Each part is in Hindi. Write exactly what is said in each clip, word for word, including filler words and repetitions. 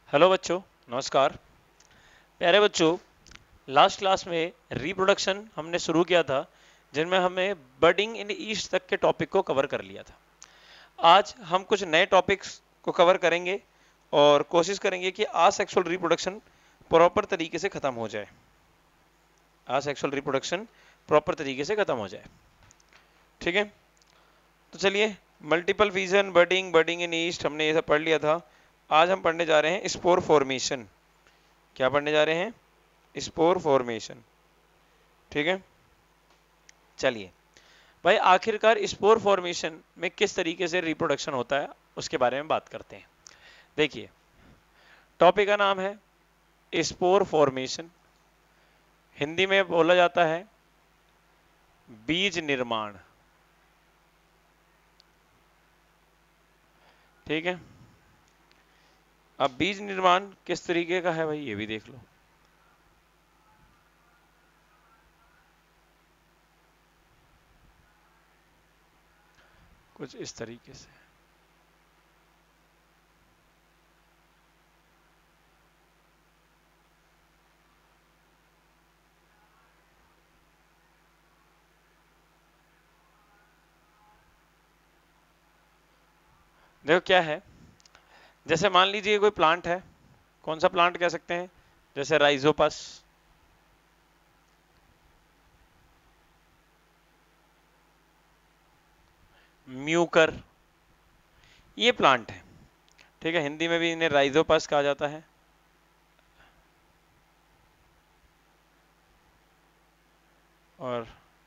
हेलो बच्चों, नमस्कार। प्यारे बच्चों, लास्ट क्लास में रिप्रोडक्शन हमने शुरू किया था, जिनमें हमें बर्डिंग इन ईस्ट तक के टॉपिक को कवर कर लिया था। आज हम कुछ नए टॉपिक्स को कवर करेंगे और कोशिश करेंगे कि आसेक्सुअल रिप्रोडक्शन प्रॉपर तरीके से खत्म हो जाए। आसेक्सुअल रिप्रोडक्शन प्रॉपर तरीके से खत्म हो जाए। ठीक है, तो चलिए, multiple fission, budding, budding in yeast हमने ये सब पढ़ लिया था। आज हम पढ़ने जा रहे हैं स्पोर फॉर्मेशन। क्या पढ़ने जा रहे हैं? Spore formation. ठीक है, चलिए भाई, आखिरकार स्पोर फॉर्मेशन में किस तरीके से रिप्रोडक्शन होता है उसके बारे में बात करते हैं। देखिए, टॉपिक का नाम है स्पोर फॉर्मेशन। हिंदी में बोला जाता है बीज निर्माण। ठीक है, अब बीज निर्माण किस तरीके का है भाई, ये भी देख लो। कुछ इस तरीके से। देखो क्या है, जैसे मान लीजिए कोई प्लांट है। कौन सा प्लांट कह सकते हैं? जैसे राइजोपस, म्यूकर, ये प्लांट है। ठीक है, हिंदी में भी इन्हें राइजोपस कहा जाता है। और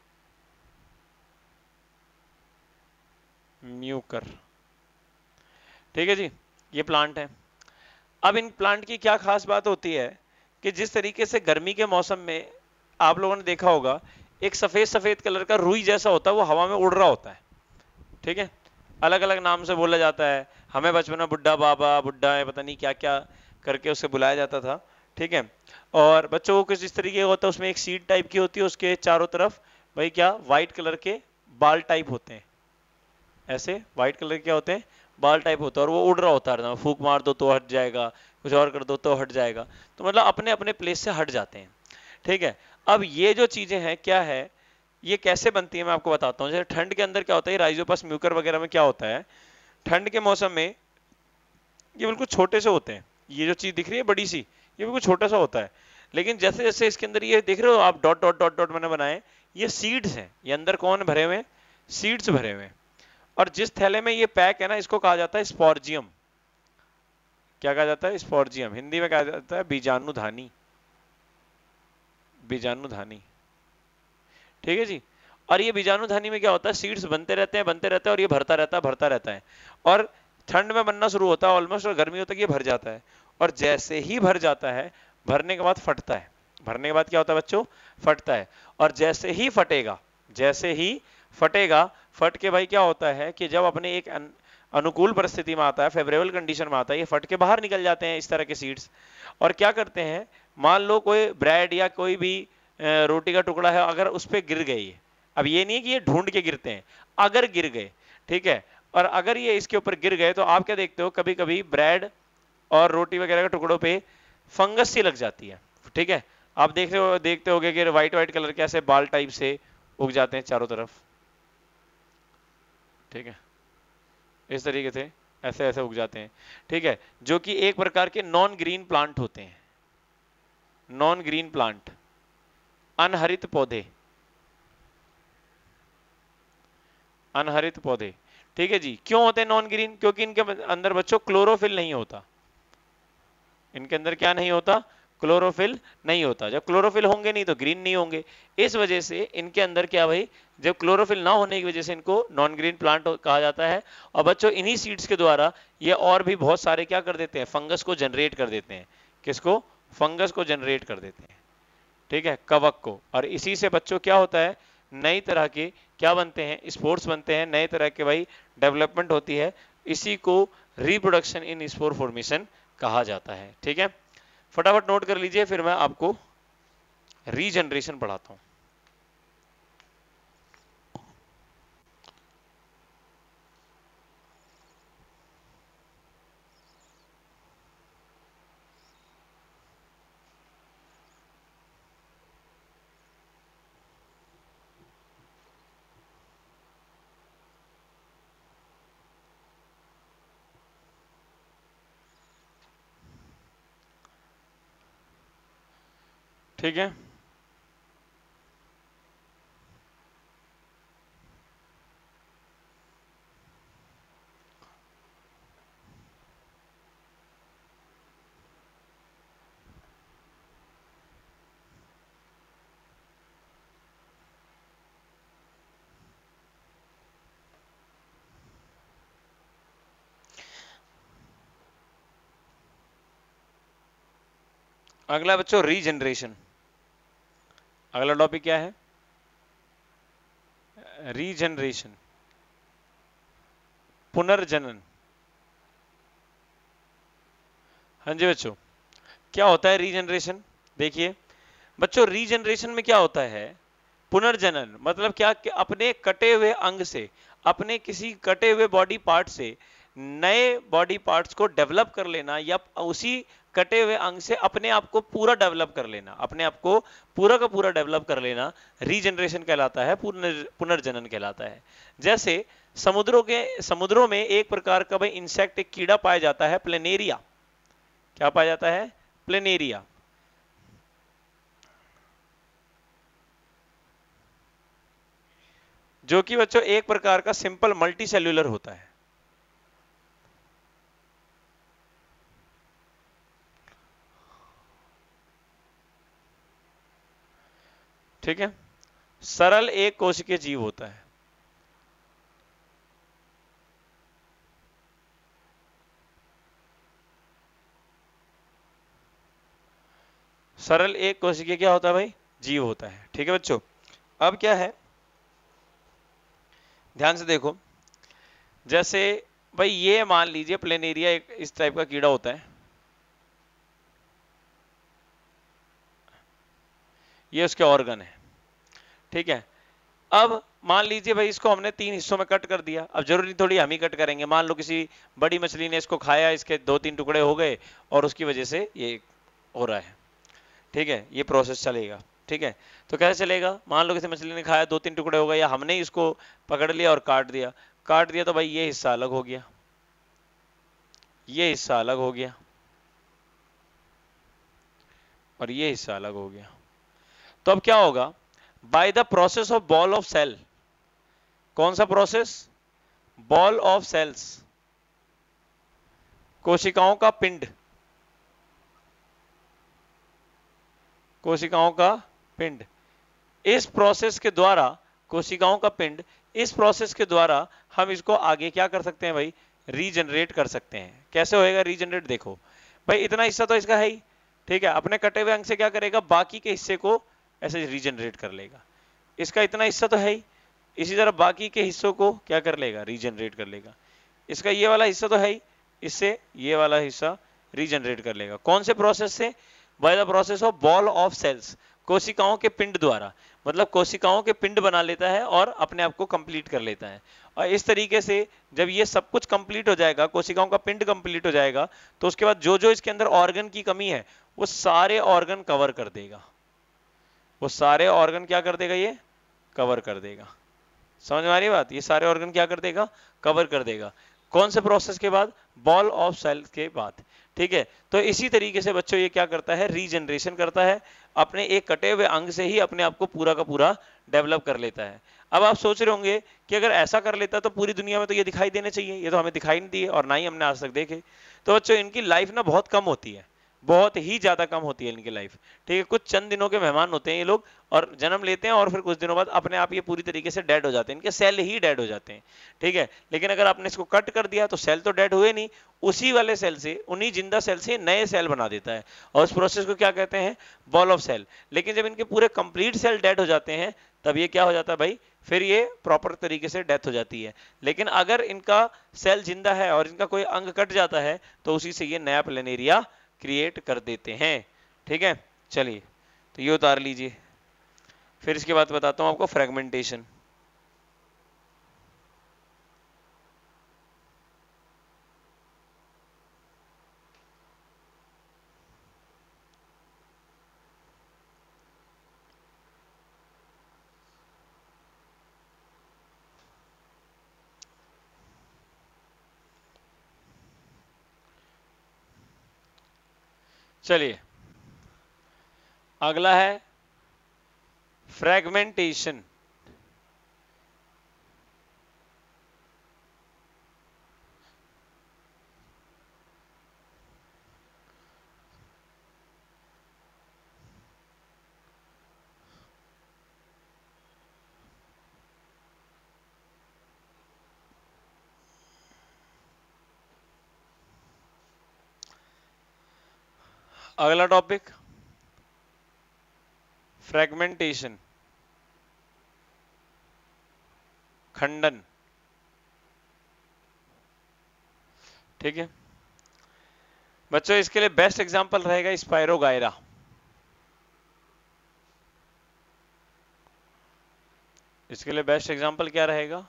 म्यूकर। ठीक है जी, ये प्लांट है। अब इन प्लांट की क्या खास बात होती है कि जिस तरीके से गर्मी के मौसम में आप लोगों ने देखा होगा, एक सफेद सफेद कलर का रुई जैसा होता है, वो हवा में उड़ रहा होता है। ठीक है, अलग अलग नाम से बोला जाता है। हमें बचपन में बुड्ढा बाबा, बुड्ढा है, पता नहीं क्या क्या करके उसे बुलाया जाता था। ठीक है, और बच्चों को कुछ इस तरीके का होता है, उसमें एक सीड टाइप की होती है, उसके चारों तरफ भाई क्या व्हाइट कलर के बाल टाइप होते हैं। ऐसे व्हाइट कलर के क्या होते हैं? बाल टाइप होता है, और वो उड़ रहा होता है। फूक मार दो तो हट जाएगा, कुछ और कर दो तो हट जाएगा। तो मतलब अपने अपने प्लेस से हट जाते हैं। ठीक है, अब ये जो चीजें हैं क्या है, ये कैसे बनती है मैं आपको बताता हूँ। जैसे ठंड के अंदर क्या होता है, राइजोपस म्यूकर वगैरह में क्या होता है, ठंड के मौसम में ये बिल्कुल छोटे से होते हैं। ये जो चीज दिख रही है बड़ी सी, ये बिल्कुल छोटा सा होता है। लेकिन जैसे जैसे इसके अंदर ये देख रहे हो आप, डॉट डॉट डॉट डॉट मैंने बनाए, ये सीड्स हैं। ये अंदर कौन भरे हुए हैं? सीड्स भरे हुए हैं। और जिस थैले में ये पैक है ना, इसको कहा जाता है स्पोर्जियम। क्या कहा जाता है? स्पोर्जियम। हिंदी में कहा जाता है बीजाणुधानी। बीजाणुधानी। ठीक है जी। और ये बीजाणुधानी में क्या होता है, सीड्स बनते रहते हैं, बनते रहते हैं, और ये भरता रहता है, भरता रहता है। और ठंड में बनना शुरू होता है ऑलमोस्ट, और गर्मियों तक ये भर जाता है। और जैसे ही भर जाता है, भरने के बाद फटता है। भरने के बाद क्या होता है बच्चों? फटता है। और जैसे ही फटेगा, जैसे ही फटेगा, फट के भाई क्या होता है कि जब अपने एक अन, अनुकूल परिस्थिति में आता है, फेवरेबल कंडीशन में आता है, ये फट के बाहर निकल जाते हैं इस तरह के सीड्स। और क्या करते हैं, मान लो कोई ब्रेड या कोई भी अ, रोटी का टुकड़ा है, अगर उस पर गिर गई। अब ये नहीं कि ये ढूंढ के गिरते हैं, अगर गिर गए, ठीक है, और अगर ये इसके ऊपर गिर गए, तो आप क्या देखते हो, कभी कभी ब्रेड और रोटी वगैरह के टुकड़ों पे फंगस सी लग जाती है। ठीक है, आप देख रहे हो, देखते होगे कि व्हाइट व्हाइट कलर के ऐसे बाल टाइप से उग जाते हैं चारों तरफ। ठीक है, इस तरीके से ऐसे ऐसे उग जाते हैं। ठीक है, जो कि एक प्रकार के नॉन ग्रीन प्लांट होते हैं। नॉन ग्रीन प्लांट, अनहरित पौधे, अनहरित पौधे। ठीक है जी, क्यों होते हैं नॉन ग्रीन? क्योंकि इनके अंदर बच्चों क्लोरोफिल नहीं होता। इनके अंदर क्या नहीं होता? क्लोरोफिल नहीं होता। जब क्लोरोफिल होंगे नहीं तो ग्रीन नहीं होंगे। इस वजह से इनके अंदर क्या भाई, जब क्लोरोफिल ना होने की वजह से इनको नॉन ग्रीन प्लांट कहा जाता है। और बच्चों इन्हीं सीड्स के द्वारा ये और भी बहुत सारे क्या कर देते हैं, फंगस को जनरेट कर देते हैं। किसको? फंगस को जनरेट कर देते हैं। ठीक है, कवक को। और इसी से बच्चों क्या होता है, नई तरह के क्या बनते हैं, स्पोर्ट्स बनते हैं, नए तरह के भाई डेवलपमेंट होती है। इसी को रिप्रोडक्शन इन स्पोर फॉर्मेशन कहा जाता है। ठीक है, फटाफट नोट कर लीजिए, फिर मैं आपको रीजनरेशन पढ़ाता हूं। ठीक है। अगला बच्चों रीजनरेशन। अगला टॉपिक क्या है? रीजनरेशन, पुनर्जनन। हाँ जी बच्चों, क्या होता है रीजनरेशन? देखिए बच्चों, रीजनरेशन में क्या होता है? पुनर्जनन मतलब क्या कि अपने कटे हुए अंग से, अपने किसी कटे हुए बॉडी पार्ट से नए बॉडी पार्ट्स को डेवलप कर लेना, या उसी कटे हुए अंग से अपने आप को पूरा डेवलप कर लेना, अपने आप को पूरा का पूरा डेवलप कर लेना रीजनरेशन कहलाता है, पुनर्जनन कहलाता है। जैसे समुद्रों के समुद्रों में एक प्रकार का भाई इंसेक्ट, एक कीड़ा पाया जाता है, प्लेनेरिया। क्या पाया जाता है? प्लेनेरिया। जो कि बच्चों एक प्रकार का सिंपल मल्टी सेल्यूलर होता है। ठीक है, सरल एक कोशिकीय जीव होता है। सरल एक कोशिकीय क्या होता है भाई? जीव होता है। ठीक है बच्चों, अब क्या है, ध्यान से देखो। जैसे भाई ये मान लीजिए प्लेनेरिया एक इस टाइप का कीड़ा होता है, ये उसके ऑर्गन है। ठीक है, अब मान लीजिए भाई इसको हमने तीन हिस्सों में कट कर दिया। अब जरूरी थोड़ी हम ही कट करेंगे, मान लो किसी बड़ी मछली ने इसको खाया, इसके दो तीन टुकड़े हो गए और उसकी वजह से ये हो रहा है। ठीक है, ये प्रोसेस चलेगा। ठीक है, तो कैसे चलेगा? मान लो किसी मछली ने खाया, दो तीन टुकड़े हो गए, या हमने इसको पकड़ लिया और काट दिया। काट दिया तो भाई ये हिस्सा अलग हो गया, ये हिस्सा अलग हो गया और ये हिस्सा अलग हो गया। तो अब क्या होगा? By the process of ball of cell. कौन सा प्रोसेस? बॉल ऑफ सेल्स, कोशिकाओं का पिंड, कोशिकाओं का पिंड। इस प्रोसेस के द्वारा, कोशिकाओं का पिंड, इस प्रोसेस के द्वारा हम इसको आगे क्या कर सकते हैं भाई? रीजनरेट कर सकते हैं। कैसे होएगा रीजनरेट? देखो भाई, इतना हिस्सा तो इसका है ही। ठीक है, अपने कटे हुए अंग से क्या करेगा? बाकी के हिस्से को ऐसे रीजनरेट कर लेगा। इसका इतना हिस्सा तो है ही, इसी तरह बाकी के हिस्सों को क्या कर लेगा? रीजनरेट कर लेगा। इसका ये वाला हिस्सा तो है ही, इससे ये वाला हिस्सा रीजनरेट कर लेगा। कौन से प्रोसेस से? By the process of ball of cells, कोशिकाओं के पिंड द्वारा। मतलब कोशिकाओं के पिंड बना लेता है और अपने आप को कंप्लीट कर लेता है। और इस तरीके से जब ये सब कुछ कंप्लीट हो जाएगा, कोशिकाओं का पिंड कंप्लीट हो जाएगा, तो उसके बाद जो जो इसके अंदर ऑर्गन की कमी है वो सारे ऑर्गन कवर कर देगा। वो सारे ऑर्गन क्या कर देगा? ये कवर कर देगा। समझ में आ रही बात? ये सारे ऑर्गन क्या कर देगा? कवर कर देगा। कौन से प्रोसेस के बाद? बॉल ऑफ सेल के बाद। ठीक है, तो इसी तरीके से बच्चों ये क्या करता है? रीजनरेशन करता है, अपने एक कटे हुए अंग से ही अपने आप को पूरा का पूरा डेवलप कर लेता है। अब आप सोच रहे होंगे कि अगर ऐसा कर लेता तो पूरी दुनिया में तो ये दिखाई देने चाहिए, ये तो हमें दिखाई नहीं दिए और ना ही हमने आज तक देखे। तो बच्चों इनकी लाइफ ना बहुत कम होती है, बहुत ही ज्यादा कम होती है इनकी लाइफ। ठीक है, कुछ चंद दिनों के मेहमान होते हैं ये लोग, और जन्म लेते हैं और फिर कुछ दिनों बाद अपने आप ये पूरी तरीके से डेड हो जाते हैं, इनके सेल ही डेड हो जाते हैं। ठीक है, लेकिन अगर आपने इसको कट कर दिया तो सेल तो डेड हुए नहीं, उसी वाले सेल से, उन्हीं जिंदा सेल से नए सेल बना देता है, और उस प्रोसेस को क्या कहते हैं? Ball of cell. लेकिन जब इनके पूरे कंप्लीट सेल डेड हो जाते हैं तब ये क्या हो जाता है भाई? फिर ये प्रॉपर तरीके से डेथ हो जाती है। लेकिन अगर इनका सेल जिंदा है और इनका कोई अंग कट जाता है तो उसी से ये नया प्लेनेरिया क्रिएट कर देते हैं। ठीक है, चलिए तो ये उतार लीजिए। फिर इसके बाद बताता हूं आपको फ्रेगमेंटेशन। चलिए अगला है फ्रेगमेंटेशन। अगला टॉपिक फ्रेगमेंटेशन, खंडन। ठीक है बच्चों, इसके लिए बेस्ट एग्जांपल रहेगा स्पायरोगायरा। इसके लिए बेस्ट एग्जांपल क्या रहेगा?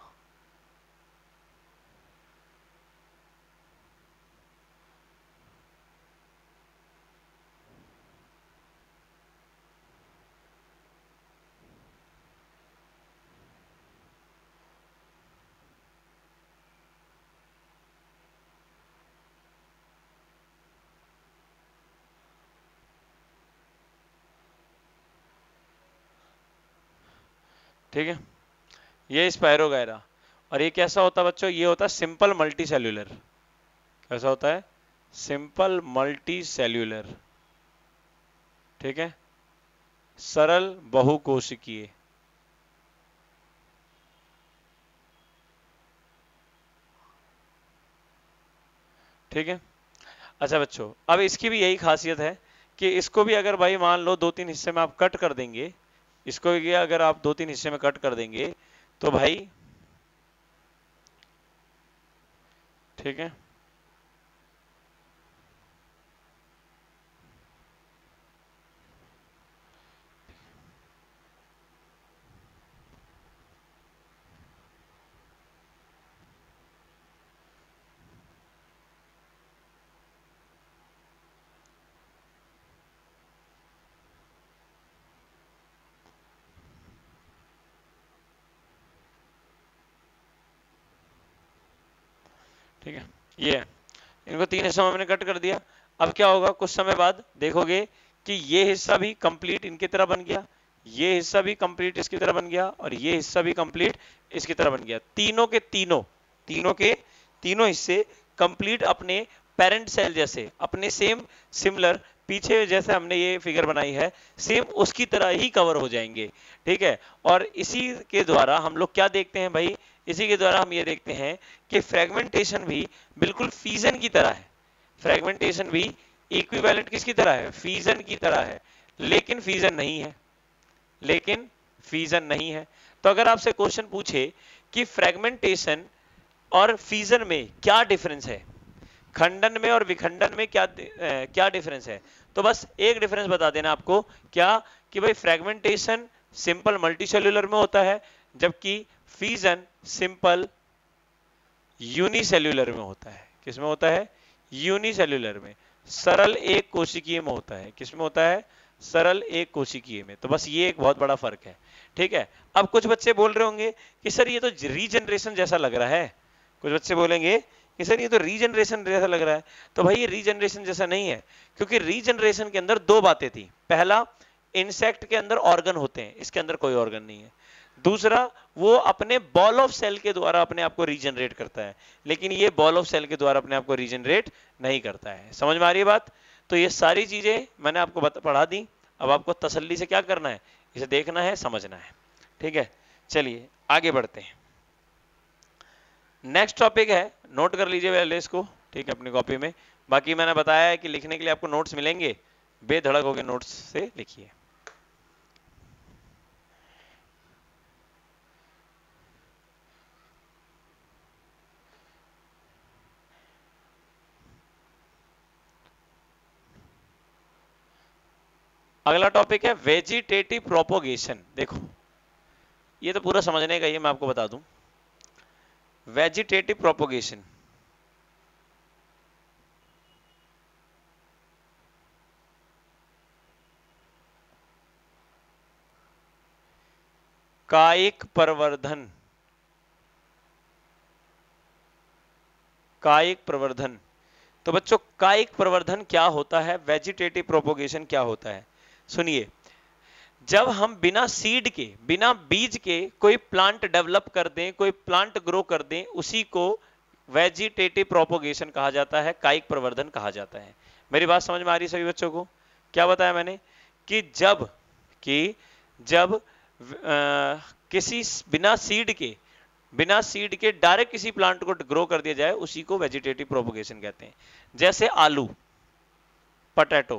ठीक है, ये स्पायरोगायरा। और ये कैसा होता है बच्चों? ये होता है सिंपल मल्टी सेल्यूलर। कैसा होता है? Simple multi cellular. ठीक है, सरल बहुकोशिकीय। ठीक है, अच्छा बच्चों, अब इसकी भी यही खासियत है कि इसको भी अगर भाई मान लो दो तीन हिस्से में आप कट कर देंगे, इसको भी अगर आप दो तीन हिस्से में कट कर देंगे तो भाई, ठीक है, ठीक है, ये है। इनको तीन हिस्सों में मैंने कट कर दिया। अब क्या होगा, कुछ समय बाद देखोगे कि ये हिस्सा भी कंप्लीट इनकी तरह बन गया, ये हिस्सा भी कंप्लीट इसकी तरह बन गया, और ये हिस्सा भी कंप्लीट इसकी तरह बन गया। तीनों के तीनों तीनों के तीनों हिस्से कंप्लीट अपने पेरेंट सेल जैसे, अपने सेम सिमिलर, पीछे जैसे हमने ये फिगर बनाई है सेम उसकी तरह ही कवर हो जाएंगे। ठीक है, और इसी के द्वारा हम लोग क्या देखते हैं भाई, इसी के द्वारा हम ये देखते हैं कि फ्रेगमेंटेशन भी बिल्कुल फीजन की तरह है। फ्रेगमेंटेशन भी इक्विवेलेंट किसकी तरह है? फीजन की तरह है, लेकिन फीजन नहीं है, लेकिन फीजन नहीं है। तो अगर आपसे क्वेश्चन पूछे कि फ्रेगमेंटेशन और फीजन में क्या डिफरेंस है, खंडन में और विखंडन में क्या ए, क्या डिफरेंस है, तो बस एक डिफरेंस बता देना आपको, क्या कि भाई फ्रेगमेंटेशन सिंपल मल्टीसेल्यूलर में होता है, जबकि फीजन सिंपल यूनिसेल्यूलर में होता है। किसमें होता है? यूनिसेल्यूलर में, सरल एक कोशिकीय में होता है। किसमें होता है? सरल एक कोशिकीय में। तो बस ये एक बहुत बड़ा फर्क है। ठीक है, अब कुछ बच्चे बोल रहे होंगे कि सर ये तो रीजनरेशन जैसा लग रहा है, कुछ बच्चे बोलेंगे कि सर ये तो रीजनरेशन जैसा लग रहा है। तो भाई ये रीजनरेशन जैसा नहीं है, क्योंकि रीजनरेशन के अंदर दो बातें थी। पहला, इंसेक्ट के अंदर ऑर्गन होते हैं, इसके अंदर कोई ऑर्गन नहीं है। दूसरा, वो अपने बॉल ऑफ सेल के द्वारा अपने आप को रीजनरेट करता है, लेकिन ये बॉल ऑफ सेल के द्वारा अपने आप को रीजनरेट नहीं करता है। समझ में आ रही है बात? तो ये सारी चीजें मैंने आपको पढ़ा दी। अब आपको तसल्ली से क्या करना है, इसे देखना है, समझना है। ठीक है, चलिए आगे बढ़ते हैं। नेक्स्ट टॉपिक है, नोट कर लीजिए पहले इसको, ठीक है, अपनी कॉपी में। बाकी मैंने बताया है कि लिखने के लिए आपको नोट्स मिलेंगे, बेधड़क होकर नोट्स से लिखिए। अगला टॉपिक है वेजिटेटिव प्रोपोगेशन। देखो ये तो पूरा समझने का ही है, मैं आपको बता दूं। वेजिटेटिव प्रोपोगेशन, कायिक प्रवर्धन, कायिक प्रवर्धन। तो बच्चों कायिक प्रवर्धन क्या होता है, वेजिटेटिव प्रोपोगेशन क्या होता है, सुनिए। जब हम बिना सीड के, बिना बीज के कोई प्लांट डेवलप कर दें, कोई प्लांट ग्रो कर दें, उसी को वेजिटेटिव प्रोपोगेशन कहा जाता है, कायिक प्रवर्धन कहा जाता है। मेरी बात समझ में आ रही है सभी बच्चों को? क्या बताया मैंने कि जब कि जब आ, किसी बिना सीड के बिना सीड के डायरेक्ट किसी प्लांट को ग्रो कर दिया जाए, उसी को वेजिटेटिव प्रोपोगेशन कहते हैं। जैसे आलू, पटेटो,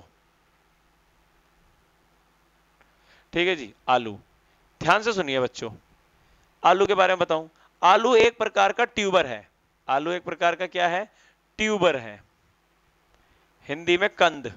ठीक है जी, आलू। ध्यान से सुनिए बच्चों, आलू के बारे में बताऊं। आलू एक प्रकार का ट्यूबर है। आलू एक प्रकार का क्या है? ट्यूबर है, हिंदी में कंद।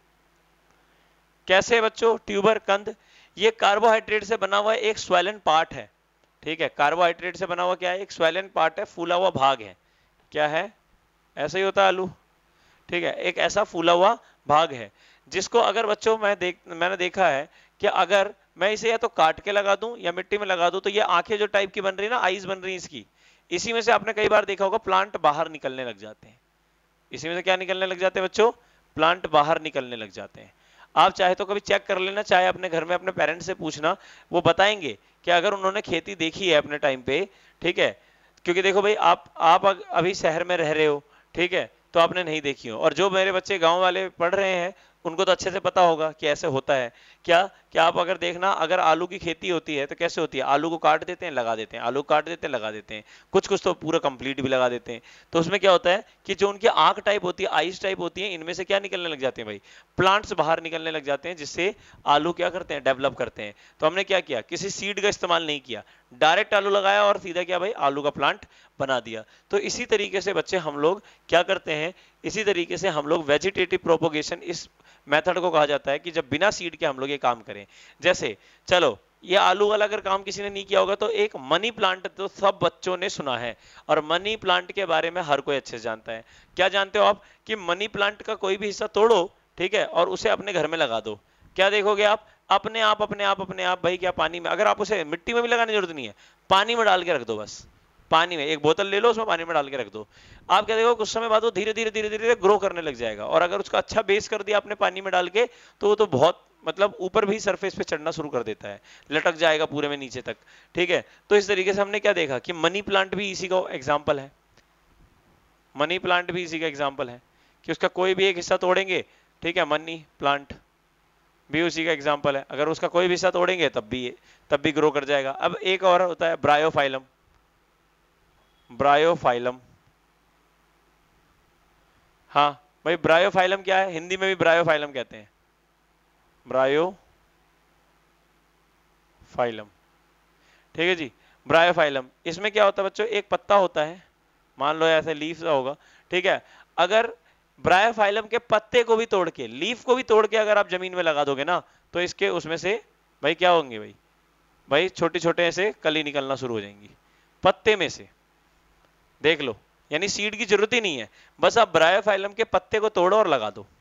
कैसे बच्चों? ट्यूबर, कंद। ये कार्बोहाइड्रेट से बना हुआ एक स्वैलन पार्ट है, ठीक है। कार्बोहाइड्रेट से बना हुआ क्या है? एक स्वैलन पार्ट है, फूला हुआ भाग है। क्या है? ऐसा ही होता है आलू, ठीक है। एक ऐसा फूला हुआ भाग है जिसको अगर बच्चों मैं देख मैंने देखा है कि अगर मैं इसे या तो काट के लगा दूं या मिट्टी में लगा दूं, तो ये आंखें जो टाइप की बन रही है ना, आईज बन रही है इसकी, इसी में से आपने कई बार देखा होगा प्लांट बाहर निकलने लग जाते हैं। इसी में से क्या निकलने लग जाते हैं बच्चों? प्लांट बाहर निकलने लग जाते हैं। आप चाहे तो कभी चेक कर लेना, चाहे अपने घर में अपने पेरेंट्स से पूछना, वो बताएंगे कि अगर उन्होंने खेती देखी है अपने टाइम पे, ठीक है। क्योंकि देखो भाई, आप आप अभी शहर में रह रहे हो, ठीक है, तो आपने नहीं देखी हो, और जो मेरे बच्चे गांव वाले पढ़ रहे हैं उनको तो अच्छे से पता होगा कि ऐसे होता है। क्या क्या आप अगर देखना, अगर आलू की खेती होती है तो कैसे होती है? आलू को काट देते हैं, लगा देते हैं, आलू काट देते हैं, लगा देते हैं, कुछ कुछ तो पूरा कंप्लीट भी लगा देते हैं। तो उसमें क्या होता है कि जो उनकी आंख टाइप होती है, आइस टाइप होती है, इनमें से क्या निकलने लग जाते हैं भाई? प्लांट्स बाहर निकलने लग जाते हैं, जिससे आलू क्या करते हैं? डेवलप करते हैं। तो हमने क्या किया? किसी सीड का इस्तेमाल नहीं किया, डायरेक्ट आलू लगाया और सीधा क्या भाई? आलू का प्लांट बना दिया। तो इसी तरीके से बच्चे हम लोग क्या करते हैं? इसी तरीके से हम लोग वेजिटेटिव प्रोपोगेशन, इस मेथड को कहा जाता है कि जब बिना सीड के हम लोग ये काम करें। जैसे चलो, ये आलू वाला अगर काम किसी ने नहीं किया होगा तो एक मनी प्लांट तो सब बच्चों ने सुना है, और मनी प्लांट के बारे में हर कोई अच्छे से जानता है। क्या जानते हो आप कि मनी प्लांट का कोई भी हिस्सा तोड़ो, ठीक है, और उसे अपने घर में लगा दो, क्या देखोगे आप? अपने आप अपने आप अपने आप भाई, क्या पानी में, अगर आप उसे मिट्टी में भी लगाने की जरूरत नहीं है, पानी में डाल के रख दो, बस पानी में एक बोतल ले लो, उसमें पानी में डाल के रख दो, आप क्या देखो कुछ समय बाद वो धीरे धीरे धीरे धीरे ग्रो करने लग जाएगा। और अगर उसका अच्छा बेस कर दिया आपने पानी में डाल के, तो वो तो बहुत मतलब ऊपर भी सरफेस पे चढ़ना शुरू कर देता है, लटक जाएगा पूरे में नीचे तक, ठीक है। तो इस तरीके से हमने क्या देखा कि मनी प्लांट भी इसी का एग्जाम्पल है। मनी प्लांट भी इसी का एग्जाम्पल है कि उसका कोई भी एक हिस्सा तोड़ेंगे, ठीक है, मनी प्लांट भी उसी का एग्जाम्पल है। अगर उसका कोई भी हिस्सा तोड़ेंगे तब भी तब भी ग्रो कर जाएगा। अब एक और होता है ब्रायोफाइलम। ब्रायोफाइलम, हाँ भाई, ब्रायोफाइलम क्या है? हिंदी में भी ब्रायोफाइलम कहते हैं, ब्रायोफाइलम, ठीक है जी। ब्रायोफाइलम, इसमें क्या होता है बच्चों? एक पत्ता होता है, मान लो ऐसे लीफ सा होगा, ठीक है। अगर ब्रायोफाइलम के पत्ते को भी तोड़ के, लीफ को भी तोड़ के अगर आप जमीन में लगा दोगे ना, तो इसके उसमें से भाई क्या होंगे भाई? भाई छोटे छोटे ऐसे कली निकलना शुरू हो जाएंगी पत्ते में से, देख लो। यानी सीड की जरूरत ही नहीं है, बस आप ब्रायोफाइलम के पत्ते को तोड़ो और लगा दो।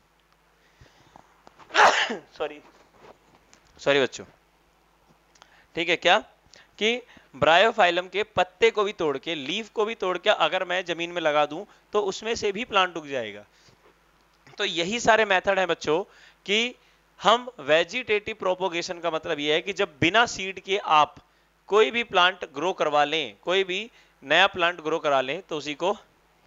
सॉरी सॉरी बच्चों, ठीक है। क्या कि ब्रायोफाइलम के पत्ते को भी तोड़ के, लीफ को भी तोड़ के अगर मैं जमीन में लगा दूं, तो उसमें से भी प्लांट उग जाएगा। तो यही सारे मेथड हैं बच्चों कि हम वेजिटेटिव प्रोपोगेशन का मतलब यह है कि जब बिना सीड के आप कोई भी प्लांट ग्रो करवा लें, कोई भी नया प्लांट ग्रो करा लें, तो उसी को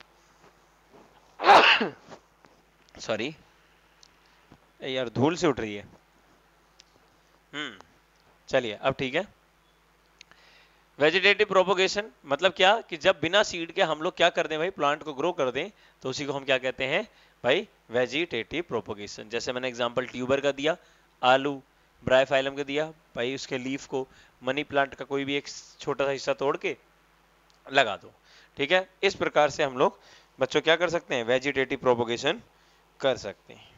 सॉरी यार धूल से उठ रही है। हम्म चलिए अब ठीक है। वेजिटेटिव प्रोपोगेशन मतलब क्या कि जब बिना सीड के हम लोग क्या कर दें भाई? प्लांट को ग्रो कर दें, तो उसी को हम क्या कहते हैं भाई? Vegetative propagation. जैसे मैंने एग्जांपल ट्यूबर का दिया, आलू, ब्रायोफाइलम का दिया भाई, उसके लीफ को मनी प्लांट का कोई भी एक छोटा सा हिस्सा तोड़ के लगा दो, ठीक है। इस प्रकार से हम लोग बच्चों क्या कर सकते हैं? वेजिटेटिव प्रोपोगेशन कर सकते हैं,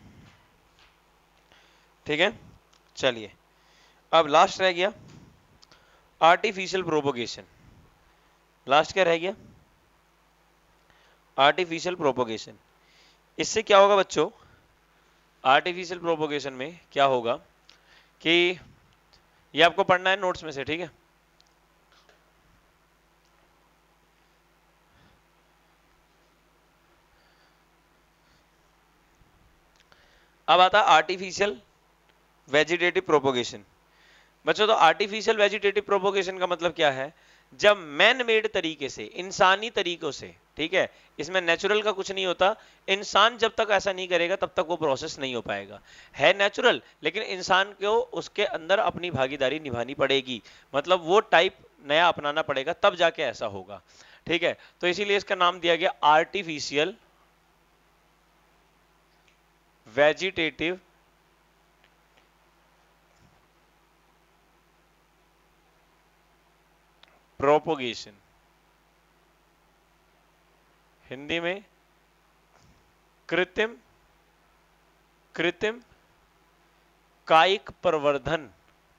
ठीक है। चलिए अब लास्ट रह गया आर्टिफिशियल प्रोपोगेशन। लास्ट क्या रह गया? Artificial propagation. इससे क्या होगा बच्चों? आर्टिफिशियल प्रोपोगेशन में क्या होगा कि ये आपको पढ़ना है नोट्स में से, ठीक है। अब आता है आर्टिफिशियल वेजिटेटिव प्रोपोगेशन। बच्चों तो आर्टिफिशियल वेजिटेटिव प्रोपोगेशन का मतलब क्या है, जब मैन मेड तरीके से, इंसानी तरीकों से, ठीक है, इसमें नेचुरल का कुछ नहीं होता, इंसान जब तक ऐसा नहीं करेगा तब तक वो प्रोसेस नहीं हो पाएगा। है नेचुरल, लेकिन इंसान को उसके अंदर अपनी भागीदारी निभानी पड़ेगी, मतलब वो टाइप नया अपनाना पड़ेगा, तब जाके ऐसा होगा, ठीक है। तो इसीलिए इसका नाम दिया गया आर्टिफिशियल वेजिटेटिव प्रोपोगेशन, हिंदी में कृत्रिम कृत्रिम कायिक प्रवर्धन,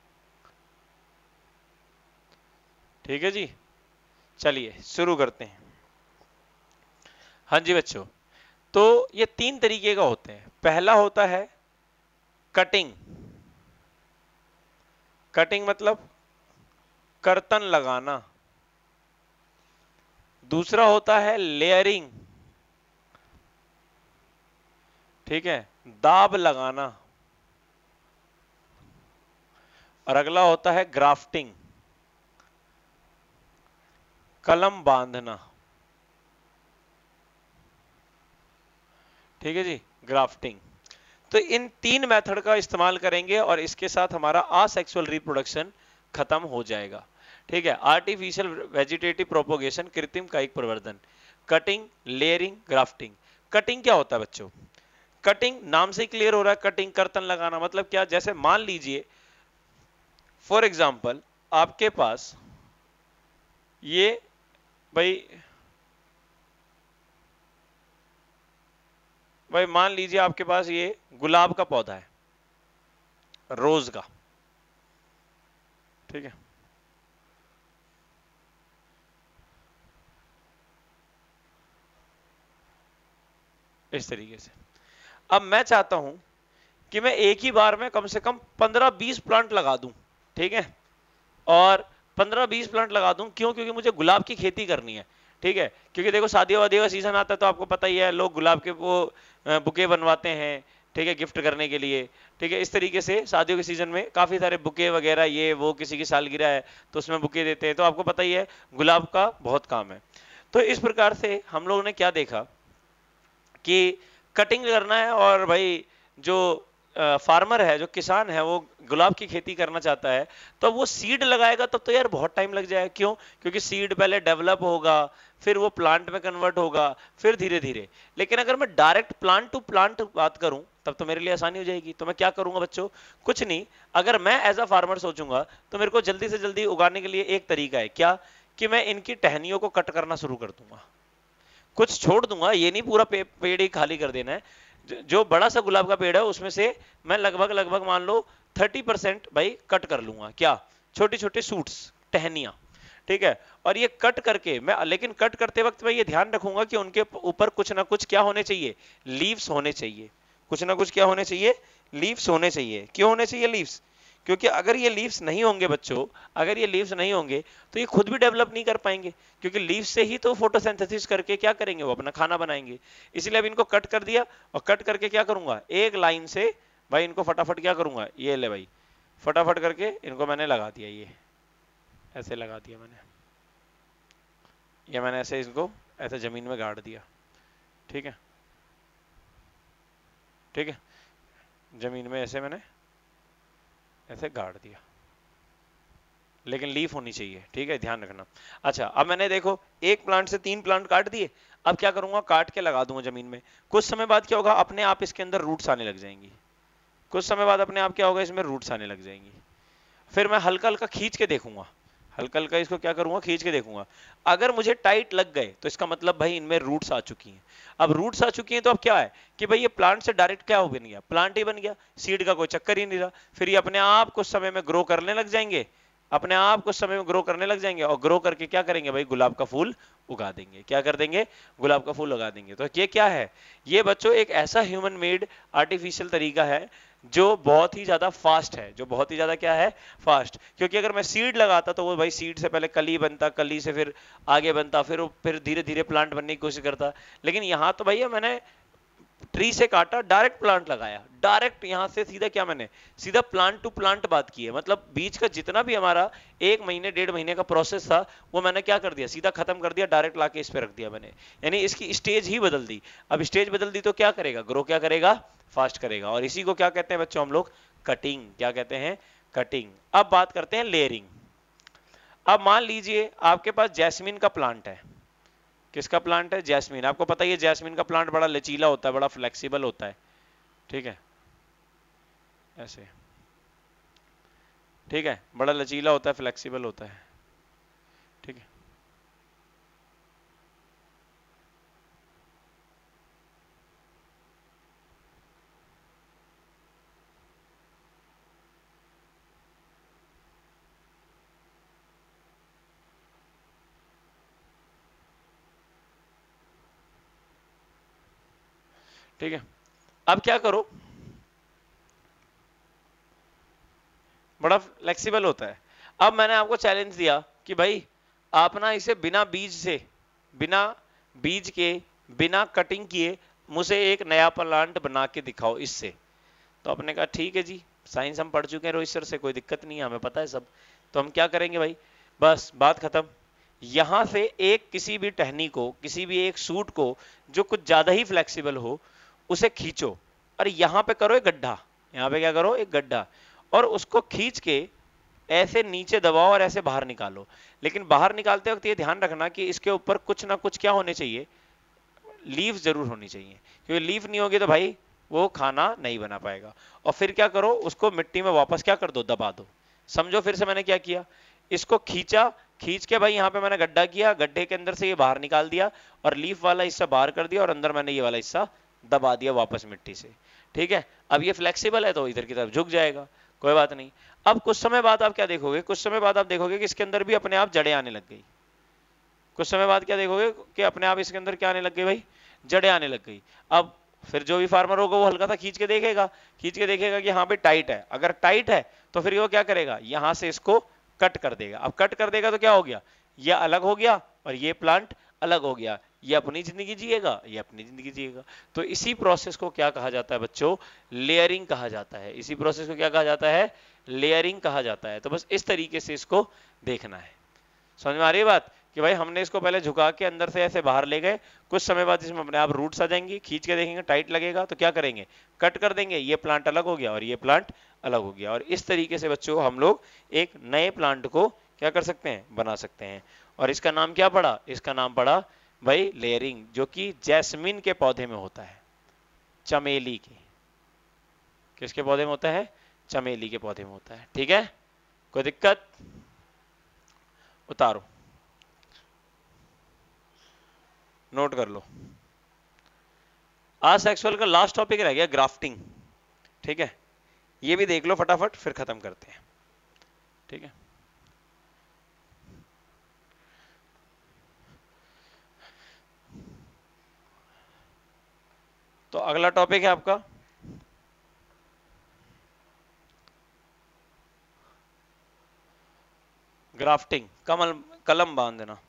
ठीक है जी। चलिए शुरू करते हैं। हाँ जी बच्चों, तो ये तीन तरीके का होते हैं। पहला होता है कटिंग, कटिंग मतलब कर्तन लगाना। दूसरा होता है लेयरिंग, ठीक है, दाब लगाना। और अगला होता है ग्राफ्टिंग, कलम बांधना, ठीक है जी, ग्राफ्टिंग। तो इन तीन मेथड का इस्तेमाल करेंगे और इसके साथ हमारा असेक्सुअल रिप्रोडक्शन खत्म हो जाएगा, ठीक है। आर्टिफिशियल वेजिटेटिव प्रोपोगेशन, कृत्रिम कायिक प्रवर्धन, कटिंग, लेयरिंग, ग्राफ्टिंग। कटिंग क्या होता है बच्चों, कटिंग नाम से क्लियर हो रहा है, कटिंग कर्तन लगाना। मतलब क्या, जैसे मान लीजिए फॉर एग्जांपल आपके पास ये भाई भाई मान लीजिए आपके पास ये गुलाब का पौधा है, रोज का, ठीक है। इस तरीके से अब मैं चाहता हूं कि मैं एक ही बार में कम से कम पंद्रह बीस प्लांट लगा दूं, ठीक है, और पंद्रह बीस प्लांट लगा दूं। क्यों? क्योंकि मुझे गुलाब की खेती करनी है, ठीक है। क्योंकि देखो शादियों वादियों का सीजन आता है तो आपको पता ही है, लोग गुलाब के वो बुके बनवाते हैं, ठीक है, गिफ्ट करने के लिए, ठीक है। इस तरीके से शादियों के सीजन में काफी सारे बुके वगैरह, ये वो, किसी की सालगिरह है तो उसमें बुके देते हैं, तो आपको पता ही है गुलाब का बहुत काम है। तो इस प्रकार से हम लोगों ने क्या देखा कि कटिंग करना है, और भाई जो फार्मर है, जो किसान है, वो गुलाब की खेती करना चाहता है, तो वो सीड लगाएगा तब तो यार बहुत टाइम लग जाएगा। क्यों? क्योंकि सीड पहले डेवलप होगा, फिर वो प्लांट में कन्वर्ट होगा, फिर धीरे धीरे। लेकिन अगर मैं डायरेक्ट प्लांट टू प्लांट बात करूं तब तो मेरे लिए आसानी हो जाएगी। तो मैं क्या करूंगा बच्चों, कुछ नहीं, अगर मैं एज अ फार्मर सोचूंगा तो मेरे को जल्दी से जल्दी उगाने के लिए एक तरीका है, क्या, कि मैं इनकी टहनियों को कट करना शुरू कर दूंगा, कुछ छोड़ दूंगा, ये नहीं पूरा पे, पेड़ ही खाली कर देना है। जो बड़ा सा गुलाब का पेड़ है उसमें से मैं लगभग लगभग मान लो थर्टी परसेंट भाई कट कर लूंगा, क्या, छोटे छोटे सूट्स, टहनियां, ठीक है। और ये कट करके मैं, लेकिन कट करते वक्त मैं ये ध्यान रखूंगा कि उनके ऊपर कुछ ना कुछ क्या होने चाहिए, लीव्स होने चाहिए, कुछ ना कुछ क्या होने चाहिए, लीव्स होने चाहिए। क्यों होने चाहिए लीव्स? क्योंकि अगर ये लीव्स नहीं होंगे बच्चों, अगर ये लीव्स नहीं होंगे तो ये खुद भी डेवलप नहीं कर पाएंगे, क्योंकि लीव्स से ही तो फोटोसिंथेसिस करके क्या करेंगे, वो अपना खाना बनाएंगे। इसलिए अब इनको कट कर दिया, और कट करके क्या करूंगा, एक लाइन से भाई इनको फटाफट क्या करूंगा, ये ले भाई, फटाफट करके इनको मैंने लगा दिया, ये ऐसे लगा दिया मैंने, ये मैंने ऐसे इसको ऐसे जमीन में गाड़ दिया, ठीक है, ठीक है, जमीन में ऐसे मैंने ऐसे गाड़ दिया, लेकिन लीफ होनी चाहिए, ठीक है, ध्यान रखना। अच्छा, अब मैंने देखो एक प्लांट से तीन प्लांट काट दिए, अब क्या करूंगा, काट के लगा दूंगा जमीन में। कुछ समय बाद क्या होगा, अपने आप इसके अंदर रूट्स आने लग जाएंगी, कुछ समय बाद अपने आप क्या होगा, इसमें रूट्स आने लग जाएंगी। फिर मैं हल्का हल्का खींच के देखूंगा, हल्का हल्का इसको क्या करूंगा, खींच के देखूंगा। अगर मुझे टाइट लग गए तो इसका मतलब भाई इनमें रूट्स आ चुकी हैं। अब रूट्स आ चुकी हैं तो अब क्या है कि भाई ये प्लांट से डायरेक्ट क्या हो बन गया, प्लांट ही बन गया, सीड का कोई चक्कर ही नहीं रहा। फिर ये अपने आप कुछ समय में ग्रो करने लग जाएंगे, अपने आप कुछ समय में ग्रो करने लग जाएंगे, और ग्रो करके क्या करेंगे भाई, गुलाब का फूल उगा देंगे। क्या कर देंगे, गुलाब का फूल उगा देंगे। तो ये क्या है, ये बच्चों एक ऐसा ह्यूमन मेड आर्टिफिशियल तरीका है जो बहुत ही ज्यादा फास्ट है, जो बहुत ही ज्यादा क्या है, फास्ट। क्योंकि अगर मैं सीड लगाता तो वो भाई सीड से पहले कली बनता, कली से फिर आगे बनता, फिर फिर धीरे धीरे प्लांट बनने की कोशिश करता। लेकिन यहाँ तो भैया मैंने ट्री से काटा, डायरेक्ट प्लांट लगाया, डायरेक्ट यहां से सीधा क्या मैंने सीधा प्लांट टू प्लांट बात की है। मतलब बीज का जितना भी हमारा एक महीने डेढ़ महीने का प्रोसेस था वो मैंने क्या कर दिया, सीधा खत्म कर दिया, डायरेक्ट लाके इस पे रख दिया मैंने, यानी इसकी स्टेज ही बदल दी। अब स्टेज बदल दी तो क्या करेगा, ग्रो क्या करेगा, फास्ट करेगा। और इसी को क्या कहते हैं बच्चों हम लोग, कटिंग। क्या कहते हैं, कटिंग। अब बात करते हैं लेयरिंग। अब मान लीजिए आपके पास जैस्मीन का प्लांट है। किसका प्लांट है, जैस्मीन। आपको पता ही है जैस्मीन का प्लांट बड़ा लचीला होता है, बड़ा फ्लेक्सिबल होता है, ठीक है, ऐसे, ठीक है, बड़ा लचीला होता है, फ्लेक्सिबल होता है, ठीक है। ठीक है, अब क्या करो, बड़ा फ्लेक्सिबल होता है। अब मैंने आपको चैलेंज दिया कि भाई आप ना इसे बिना बीज से, बिना बीज के, बिना कटिंग किए मुझे एक नया प्लांट बना के दिखाओ इससे। तो आपने कहा ठीक है जी, साइंस हम पढ़ चुके हैं रोहित सर से, कोई दिक्कत नहीं है, हमें पता है सब। तो हम क्या करेंगे भाई, बस बात खत्म। यहां से एक किसी भी टहनी को, किसी भी एक सूट को जो कुछ ज्यादा ही फ्लेक्सिबल हो, उसे खींचो और यहां पे करो एक गड्ढा, यहां पे क्या करो, एक गड्ढा, और उसको खींच के ऐसे नीचे दबाओ और ऐसे बाहर निकालो। लेकिन बाहर निकालते वक्त ये ध्यान रखना कि इसके ऊपर कुछ ना कुछ क्या होने चाहिए, लीफ जरूर होनी चाहिए, क्योंकि लीफ नहीं होगी तो भाई वो खाना नहीं बना पाएगा। और फिर क्या करो, उसको मिट्टी में वापस क्या कर दो, दबा दो। समझो फिर से मैंने क्या किया, इसको खींचा, खींच के भाई यहाँ पे मैंने गड्ढा किया, गड्ढे के अंदर से ये बाहर निकाल दिया और लीफ वाला हिस्सा बाहर कर दिया और अंदर मैंने ये वाला हिस्सा दबा दिया वापस मिट्टी से, ठीक है। अब ये फ्लेक्सिबल है तो इधर की तरफ झुक जाएगा, कोई बात नहीं। अब कुछ समय बाद आप क्या देखोगे, कुछ समय बाद आप देखोगे कि इसके अंदर भी अपने आप जड़ें आने लग गई। कुछ समय बाद क्या देखोगे कि अपने आप इसके अंदर क्या आने लग गई भाई, जड़ें आने लग गई। अब फिर जो भी फार्मर होगा वो हल्का सा खींच के देखेगा, खींच के देखेगा कि हाँ भाई टाइट है। अगर टाइट है तो फिर वो क्या करेगा, यहां से इसको कट कर देगा। अब कट कर देगा तो क्या हो गया, ये अलग हो गया और ये प्लांट अलग हो गया। ये अपनी जिंदगी जिएगा, ये अपनी जिंदगी जिएगा। तो इसी प्रोसेस को क्या कहा जाता है बच्चों, लेयरिंग कहा जाता है। इसी प्रोसेस को क्या कहा जाता है, लेयरिंग कहा जाता है। तो बस इस तरीके से इसको देखना है। समझ में आ रही है बात, कि भाई हमने इसको पहले झुका के अंदर से ऐसे बाहर ले गए, कुछ समय बाद इसमें अपने आप रूट्स आ जाएंगी, खींच के देखेंगे टाइट लगेगा तो क्या करेंगे, कट कर देंगे, ये प्लांट अलग हो गया और ये प्लांट अलग हो गया। और इस तरीके से बच्चों हम लोग एक नए प्लांट को क्या कर सकते हैं, बना सकते हैं। और इसका नाम क्या पड़ा, इसका नाम पड़ा भाई लेयरिंग, जो कि जैस्मिन के पौधे में होता है, चमेली के, किसके पौधे में होता है, चमेली के पौधे में होता है, ठीक है। कोई दिक्कत, उतारो, नोट कर लो। आज सेक्सुअल का लास्ट टॉपिक रह गया ग्राफ्टिंग, ठीक है, ये भी देख लो फटाफट फिर खत्म करते हैं, ठीक है। तो अगला टॉपिक है आपका ग्राफ्टिंग। कमल कलम बांध देना,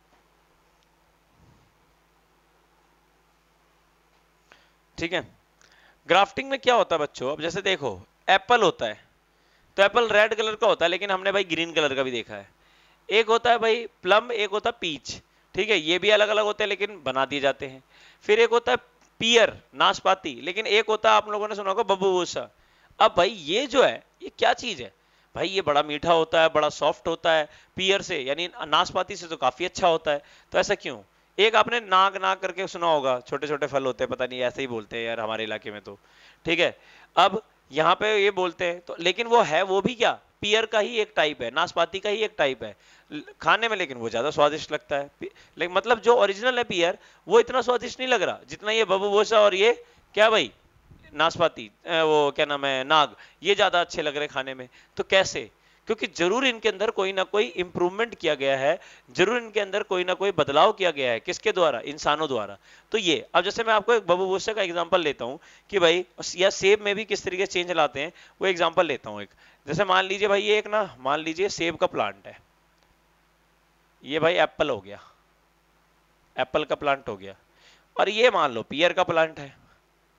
ठीक है। ग्राफ्टिंग में क्या होता है बच्चों, अब जैसे देखो एप्पल होता है, तो एप्पल रेड कलर का होता है, लेकिन हमने भाई ग्रीन कलर का भी देखा है। एक होता है भाई प्लम, एक होता है पीच, ठीक है, ये भी अलग अलग होते हैं लेकिन बना दिए जाते हैं। फिर एक होता है पियर, नाशपाती, लेकिन एक होता है आप लोगों ने सुना होगा बब्बूसा। अब भाई ये जो है ये क्या चीज है भाई, ये बड़ा मीठा होता है, बड़ा सॉफ्ट होता है, पियर से यानी नाशपाती से तो काफी अच्छा होता है। तो ऐसा क्यों, एक आपने नाग नाग करके सुना होगा, छोटे छोटे फल होते हैं, पता नहीं ऐसे ही बोलते हैं यार हमारे इलाके में तो, ठीक है। अब यहाँ पे ये बोलते हैं तो, लेकिन वो है वो भी क्या, पियर का ही एक टाइप है, नाशपाती का ही एक टाइप है खाने में, लेकिन वो ज्यादा स्वादिष्ट लगता है। लेकिन मतलब जो ओरिजिनल है पियर वो इतना स्वादिष्ट नहीं लग रहा जितना ये बबूबोसा और ये क्या भाई नाशपाती, वो क्या नाम है नाग, ये ज्यादा अच्छे लग रहे खाने में। तो कैसे, क्योंकि जरूर इनके अंदर कोई ना कोई इंप्रूवमेंट किया गया है, जरूर इनके अंदर कोई ना कोई बदलाव किया गया है, किसके द्वारा, इंसानों द्वारा। तो ये अब जैसे मैं आपको एक बबूबोसा का एग्जांपल लेता हूं कि भाई, या सेब में भी किस तरीके से चेंज लाते हैं, वो एग्जांपल लेता हूं एक। जैसे मान लीजिए भाई ये एक ना, मान लीजिए सेब का प्लांट है, ये भाई एप्पल हो गया, एप्पल का प्लांट हो गया, और ये मान लो पियर का प्लांट है,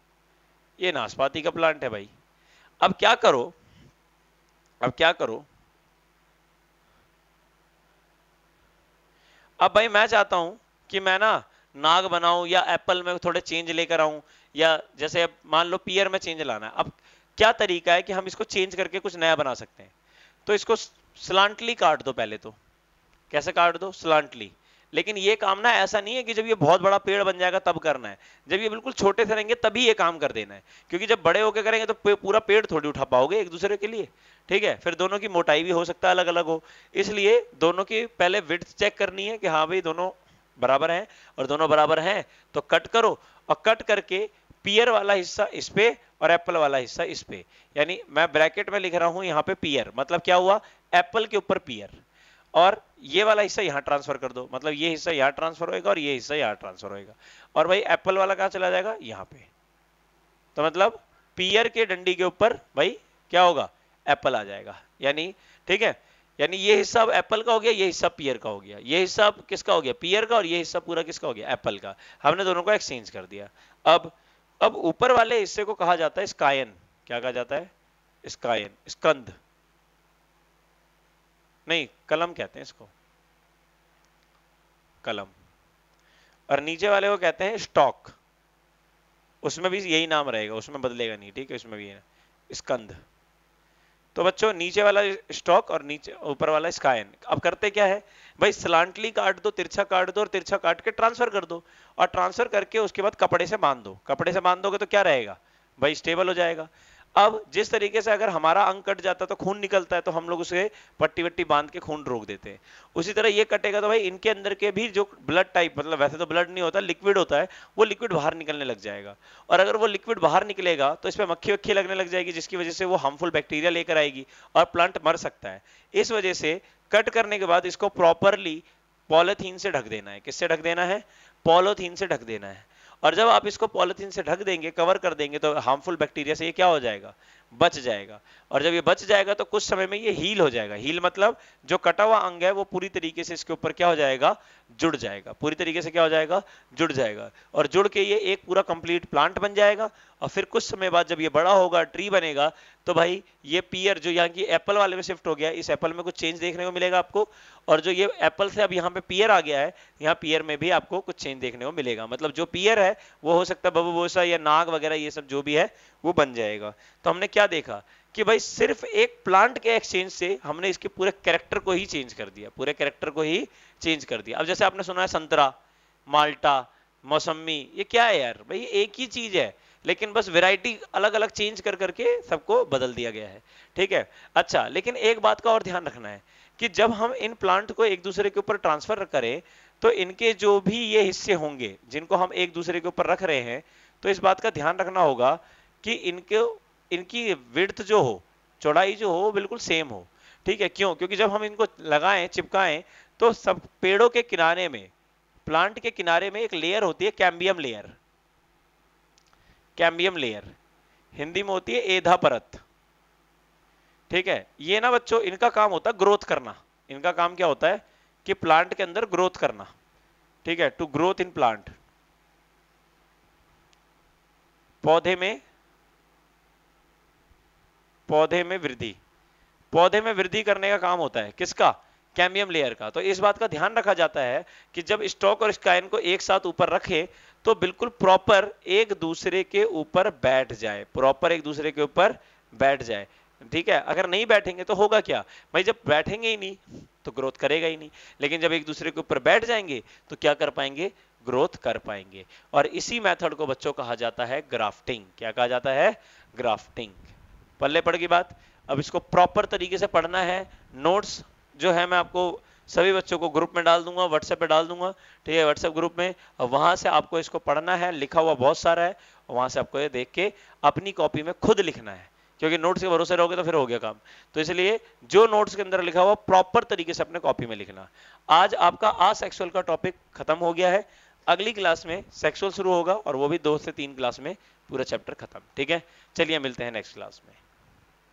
ये नाशपाती का प्लांट है भाई। अब क्या करो, अब क्या करो, अब भाई मैं चाहता हूं कि मैं ना नाग बनाऊं या एप्पल में थोड़े चेंज लेकर आऊं, या जैसे अब मान लो पियर में चेंज लाना है। अब क्या तरीका है कि हम इसको चेंज करके कुछ नया बना सकते हैं? तो इसको स्लांटली काट दो पहले तो। कैसे काट दो? स्लांटली। लेकिन ये काम ना ऐसा नहीं है कि जब ये बहुत बड़ा पेड़ बन जाएगा तब करना है, जब ये बिल्कुल छोटे से रहेंगे तभी ये काम कर देना है, क्योंकि जब बड़े होकर करेंगे तो पूरा पेड़ थोड़ी उठा पाओगे एक दूसरे के लिए। ठीक है, फिर दोनों की मोटाई भी हो सकता है अलग अलग हो, इसलिए दोनों की पहले विड्थ चेक करनी है कि हाँ भाई दोनों बराबर हैं, और दोनों बराबर हैं तो कट करो, और कट करके पियर वाला हिस्सा इस पे और एप्पल वाला हिस्सा इस पे, यानी मैं ब्रैकेट में लिख रहा हूं यहाँ पे पियर, मतलब क्या हुआ, एप्पल के ऊपर पियर, और ये वाला हिस्सा यहां ट्रांसफर कर दो, मतलब ये हिस्सा यहां ट्रांसफर होएगा और ये हिस्सा यहां ट्रांसफर होएगा, और भाई एप्पल वाला कहां चला जाएगा, यहां पे। तो मतलब पियर के डंडी के ऊपर भाई क्या होगा, एप्पल आ जाएगा, यानी ठीक है, यानी ये हिस्सा अब एप्पल का हो गया, ये हिस्सा पियर का हो गया, ये हिस्सा अब किसका हो गया, पियर का, और ये हिस्सा पूरा किसका हो गया, एप्पल का। हमने दोनों को एक्सचेंज कर दिया। अब अब ऊपर वाले हिस्से को कहा जाता है स्कायन। क्या कहा जाता है? स्कायन, स्कंद नहीं, कलम कहते हैं इसको, कलम। और नीचे वाले को कहते हैं स्टॉक, उसमें भी यही नाम रहेगा, उसमें बदलेगा नहीं, ठीक है, उसमें भी है स्कंद। तो बच्चों नीचे वाला स्टॉक और नीचे ऊपर वाला स्कायन। अब करते क्या है भाई, स्लांटली काट दो, तिरछा काट दो, और तिरछा काट के ट्रांसफर कर दो, और ट्रांसफर करके उसके बाद कपड़े से बांध दो। कपड़े से बांध दोगे तो क्या रहेगा भाई, स्टेबल हो जाएगा। अब जिस तरीके से अगर हमारा अंग कट जाता है तो खून निकलता है, तो हम लोग उसे पट्टी वट्टी बांध के खून रोक देते हैं, उसी तरह ये कटेगा तो भाई इनके अंदर के भी जो ब्लड टाइप, मतलब वैसे तो ब्लड नहीं होता, लिक्विड होता है, वो लिक्विड बाहर निकलने लग जाएगा। और अगर वो लिक्विड बाहर निकलेगा तो इस पर मक्खी वक्खी लगने लग जाएगी, जिसकी वजह से वो हार्मफुल बैक्टीरिया लेकर आएगी और प्लांट मर सकता है। इस वजह से कट करने के बाद इसको प्रॉपरली पॉलिथीन से ढक देना है। किससे ढक देना है? पॉलिथीन से ढक देना है। और जब आप इसको पॉलिथीन से ढक देंगे, कवर कर देंगे, तो हार्मफुल बैक्टीरिया से ये क्या हो जाएगा, बच जाएगा। और जब ये बच जाएगा तो कुछ समय में ये हील हो जाएगा। हील मतलब जो कटा हुआ अंग है वो पूरी तरीके से इसके ऊपर क्या हो जाएगा, जुड़ जाएगा, पूरी तरीके से क्या हो जाएगा, जुड़ जाएगा, और जुड़ के ये एक पूरा कंप्लीट प्लांट बन जाएगा। और फिर कुछ समय बाद जब ये बड़ा होगा, ट्री बनेगा, तो भाई ये पियर जो यहाँ की एप्पल वाले में शिफ्ट हो गया, इस एप्पल में कुछ चेंज देखने को मिलेगा आपको, और जो ये एप्पल से अब यहाँ पे पियर आ गया है, यहाँ पियर में भी आपको कुछ चेंज देखने को मिलेगा। मतलब जो पियर है वो हो सकता है बबूबोसा या नाग वगैरह, ये सब जो भी है वो बन जाएगा। तो हमने क्या देखा कि भाई सिर्फ एक प्लांट के एक्सचेंज से हमने इसके पूरे कैरेक्टर को ही चेंज कर दिया, पूरे कैरेक्टर को ही चेंज कर दिया। अब जैसे आपने सुना है संतरा, माल्टा, मौसमी, ये क्या है यार भाई, एक ही चीज है, लेकिन बस वैरायटी अलग अलग चेंज कर करके सबको बदल दिया गया है। ठीक है, अच्छा, लेकिन एक बात का और ध्यान रखना है कि जब हम इन प्लांट को एक दूसरे के ऊपर ट्रांसफर करें तो इनके जो भी ये हिस्से होंगे जिनको हम एक दूसरे के ऊपर रख रहे हैं, तो इस बात का ध्यान रखना होगा कि इनके इनकी विड्थ जो हो, चौड़ाई जो हो, बिल्कुल सेम हो। ठीक है, क्यों? क्योंकि जब हम इनको लगाएं, चिपकाएं, तो सब पेड़ों के किनारे में, प्लांट के किनारे में एक लेयर होती है, cambium layer. Cambium layer Hindi में होती है एधा परत। ठीक है, ये ना बच्चों इनका काम होता है ग्रोथ करना। इनका काम क्या होता है कि प्लांट के अंदर ग्रोथ करना। ठीक है, टू ग्रोथ इन प्लांट, पौधे में पौधे में वृद्धि, पौधे में वृद्धि करने का काम होता है किसका? कैम्बियम लेयर का। तो इस बात का ध्यान रखा जाता है कि जब स्टॉक और स्काइन को एक साथ ऊपर रखे तो बिल्कुल प्रॉपर एक दूसरे के ऊपर बैठ जाए, प्रॉपर एक दूसरे के ऊपर बैठ जाए। ठीक है, अगर नहीं बैठेंगे तो होगा क्या भाई, जब बैठेंगे ही नहीं तो ग्रोथ करेगा ही नहीं, लेकिन जब एक दूसरे के ऊपर बैठ जाएंगे तो क्या कर पाएंगे, ग्रोथ कर पाएंगे। और इसी मेथड को बच्चों कहा जाता है ग्राफ्टिंग। क्या कहा जाता है? ग्राफ्टिंग। पल्ले पड़ गई बात। अब इसको प्रॉपर तरीके से पढ़ना है। नोट्स जो है मैं आपको सभी बच्चों को ग्रुप में डाल दूंगा, व्हाट्सएप पे डाल दूंगा। ठीक है, व्हाट्सएप ग्रुप में, वहां से आपको इसको पढ़ना है, लिखा हुआ बहुत सारा है, वहां से आपको ये देख के अपनी कॉपी में खुद लिखना है, क्योंकि नोट्स के भरोसे रहोगे तो फिर हो गया काम। तो इसलिए जो नोट्स के अंदर लिखा हुआ प्रॉपर तरीके से अपने कॉपी में लिखना। आज आपका आसेक्सुअल का टॉपिक खत्म हो गया है। अगली क्लास में सेक्सुअल शुरू होगा, और वो भी दो से तीन क्लास में पूरा चैप्टर खत्म। ठीक है, चलिए मिलते हैं नेक्स्ट क्लास में।